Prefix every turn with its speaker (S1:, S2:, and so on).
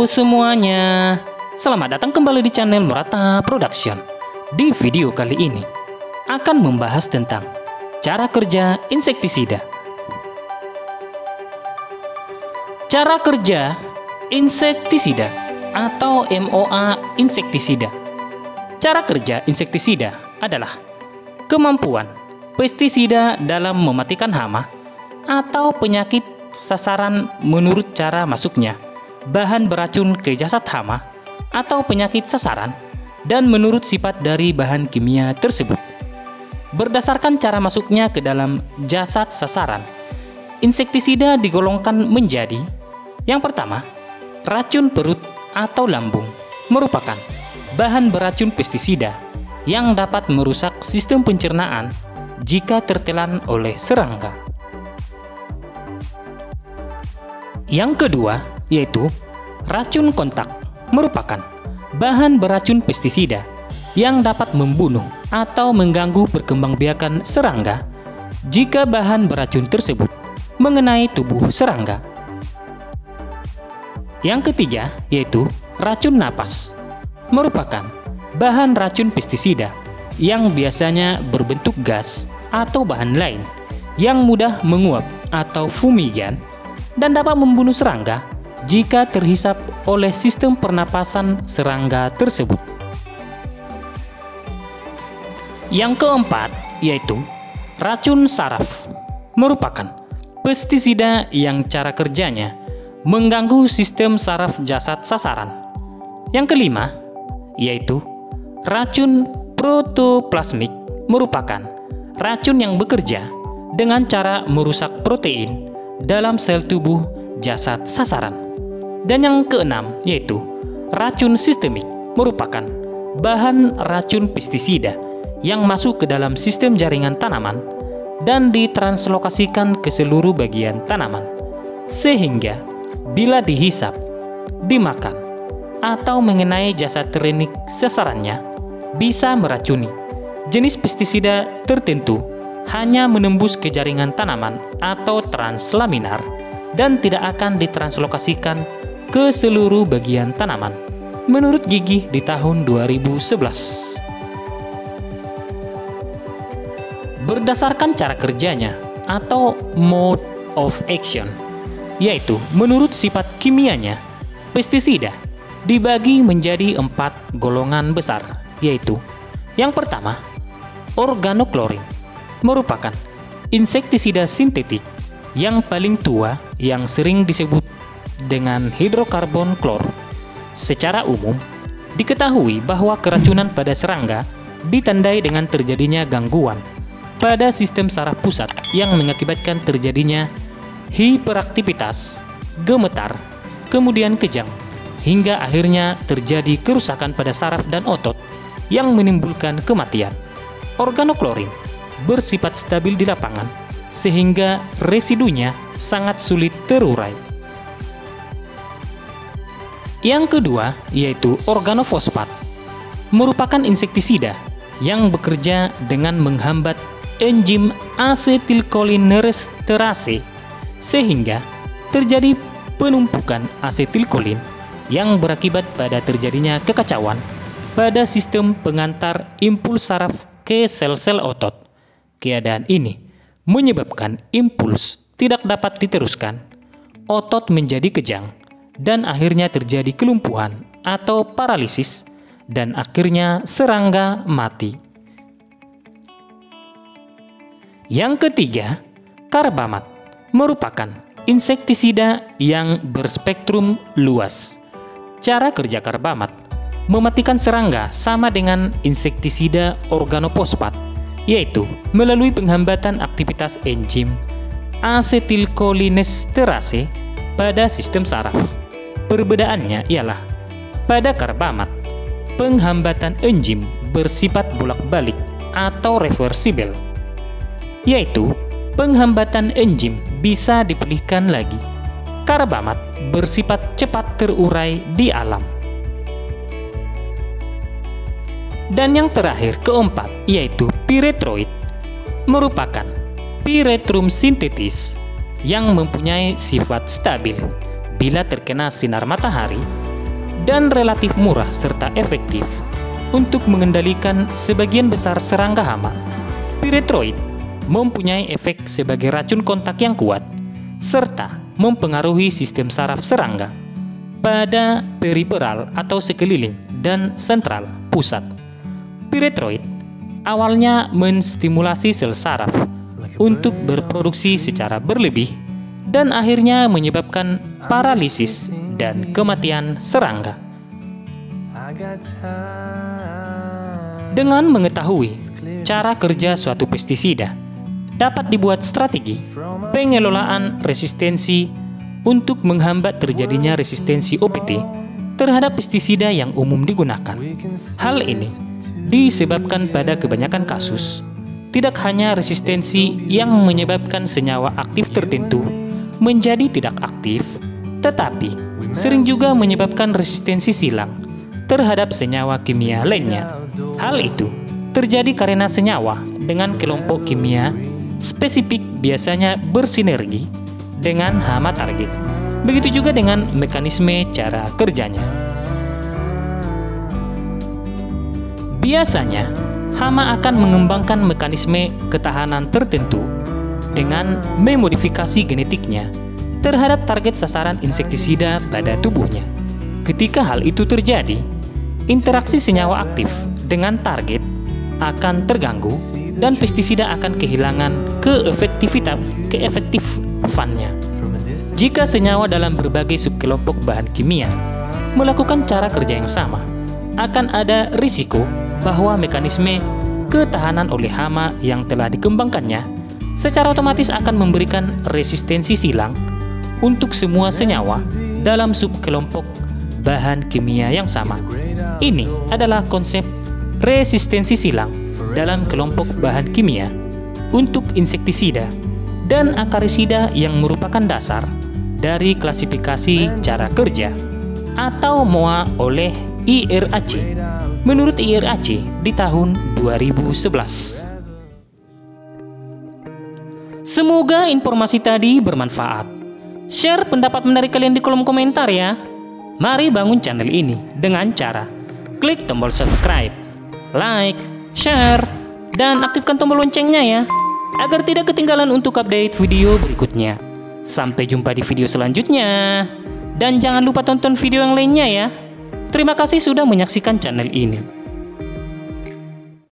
S1: semuanya, selamat datang kembali di channel Murata Production. Di video kali ini akan membahas tentang cara kerja insektisida. Cara kerja insektisida atau MOA insektisida. Cara kerja insektisida adalah kemampuan pestisida dalam mematikan hama atau penyakit sasaran menurut cara masuknya bahan beracun ke jasad hama atau penyakit sasaran dan menurut sifat dari bahan kimia tersebut. Berdasarkan cara masuknya ke dalam jasad sasaran, insektisida digolongkan menjadi: yang pertama, racun perut atau lambung merupakan bahan beracun pestisida yang dapat merusak sistem pencernaan jika tertelan oleh serangga. Yang kedua, yaitu racun kontak merupakan bahan beracun pestisida yang dapat membunuh atau mengganggu perkembangbiakan serangga jika bahan beracun tersebut mengenai tubuh serangga. Yang ketiga, yaitu racun napas merupakan bahan racun pestisida yang biasanya berbentuk gas atau bahan lain yang mudah menguap atau fumigan dan dapat membunuh serangga jika terhisap oleh sistem pernapasan serangga tersebut. Yang keempat, yaitu racun saraf merupakan pestisida yang cara kerjanya mengganggu sistem saraf jasad sasaran. Yang kelima, yaitu racun protoplasmik merupakan racun yang bekerja dengan cara merusak protein dalam sel tubuh jasad sasaran. Dan yang keenam, yaitu racun sistemik merupakan bahan racun pestisida yang masuk ke dalam sistem jaringan tanaman dan ditranslokasikan ke seluruh bagian tanaman, sehingga bila dihisap, dimakan, atau mengenai jasad terenik sasarannya bisa meracuni. Jenis pestisida tertentu hanya menembus ke jaringan tanaman atau translaminar dan tidak akan ditranslokasikan ke seluruh bagian tanaman, menurut Gigih di tahun 2011. Berdasarkan cara kerjanya atau mode of action, yaitu menurut sifat kimianya, pestisida dibagi menjadi 4 golongan besar, yaitu yang pertama, organoklorin merupakan insektisida sintetik yang paling tua yang sering disebut dengan hidrokarbon klor. Secara umum, diketahui bahwa keracunan pada serangga ditandai dengan terjadinya gangguan pada sistem saraf pusat yang mengakibatkan terjadinya hiperaktivitas, gemetar, kemudian kejang, hingga akhirnya terjadi kerusakan pada saraf dan otot yang menimbulkan kematian. Organoklorin bersifat stabil di lapangan, sehingga residunya sangat sulit terurai. Yang kedua, yaitu organofosfat, merupakan insektisida yang bekerja dengan menghambat enzim asetilkolinesterase, sehingga terjadi penumpukan asetilkolin yang berakibat pada terjadinya kekacauan pada sistem pengantar impuls saraf ke sel-sel otot. Keadaan ini menyebabkan impuls tidak dapat diteruskan, otot menjadi kejang, dan akhirnya terjadi kelumpuhan atau paralisis, dan akhirnya serangga mati. Yang ketiga, karbamat merupakan insektisida yang berspektrum luas. Cara kerja karbamat mematikan serangga sama dengan insektisida organofosfat, yaitu melalui penghambatan aktivitas enzim asetilkolinesterase pada sistem saraf. Perbedaannya ialah pada karbamat, penghambatan enzim bersifat bolak-balik atau reversibel, yaitu penghambatan enzim bisa dipulihkan lagi. Karbamat bersifat cepat terurai di alam. Dan yang terakhir, keempat, yaitu piretroid, merupakan piretrum sintetis yang mempunyai sifat stabil bila terkena sinar matahari dan relatif murah serta efektif untuk mengendalikan sebagian besar serangga hama. Pyrethroid mempunyai efek sebagai racun kontak yang kuat serta mempengaruhi sistem saraf serangga pada periferal atau sekeliling dan sentral pusat. Pyrethroid awalnya menstimulasi sel saraf untuk berproduksi secara berlebih dan akhirnya menyebabkan paralisis dan kematian serangga. Dengan mengetahui cara kerja suatu pestisida, dapat dibuat strategi pengelolaan resistensi untuk menghambat terjadinya resistensi OPT terhadap pestisida yang umum digunakan. Hal ini disebabkan pada kebanyakan kasus, tidak hanya resistensi yang menyebabkan senyawa aktif tertentu menjadi tidak aktif, tetapi sering juga menyebabkan resistensi silang terhadap senyawa kimia lainnya. Hal itu terjadi karena senyawa dengan kelompok kimia spesifik biasanya bersinergi dengan hama target. Begitu juga dengan mekanisme cara kerjanya. Biasanya, hama akan mengembangkan mekanisme ketahanan tertentu dengan memodifikasi genetiknya terhadap target sasaran insektisida pada tubuhnya. Ketika hal itu terjadi, interaksi senyawa aktif dengan target akan terganggu dan pestisida akan kehilangan keefektifannya. Jika senyawa dalam berbagai subkelompok bahan kimia melakukan cara kerja yang sama, akan ada risiko bahwa mekanisme ketahanan oleh hama yang telah dikembangkannya secara otomatis akan memberikan resistensi silang untuk semua senyawa dalam subkelompok bahan kimia yang sama. Ini adalah konsep resistensi silang dalam kelompok bahan kimia untuk insektisida dan akarisida yang merupakan dasar dari klasifikasi cara kerja atau MOA oleh IRAC menurut IRAC di tahun 2011. Semoga informasi tadi bermanfaat. Share pendapat menarik kalian di kolom komentar ya. Mari bangun channel ini dengan cara klik tombol subscribe, like, share, dan aktifkan tombol loncengnya ya, agar tidak ketinggalan untuk update video berikutnya. Sampai jumpa di video selanjutnya. Dan jangan lupa tonton video yang lainnya ya. Terima kasih sudah menyaksikan channel ini.